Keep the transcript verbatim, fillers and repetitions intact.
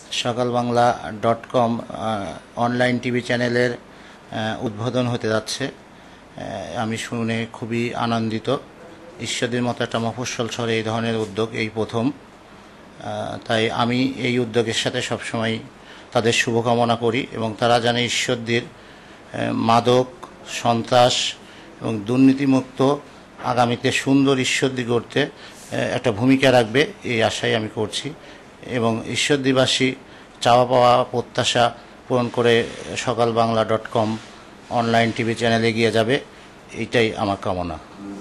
সকাল Bangla dot com online TV চ্যানেলের উদ্বোধন হতে যাচ্ছে। আমি শুনে খুবই আনন্দিত। ঈশ্বরদীর মতো একটা মফস্বল শহরে এই ধরনের উদ্যোগ এই প্রথম। তাই আমি এই উদ্যোগের সাথে সবসময় তাদের শুভকামনা করি এবং তারা জানে ঈশ্বরদীর মাদক, সন্ত্রাস এবং দুর্নীতিমুক্ত আগামীতে সুন্দর ঈশ্বরদী গড়তে একটা ভূমিকা রাখবে, এই আশাই আমি করছি। এবং ঈশ্বরদীবাসী চাওয়া পাওয়া প্রত্যাশা পূরণ করে Sokal Bangla dot com online TV চ্যানেলে এগিয়ে যাবে, এইটাই আমার কামনা।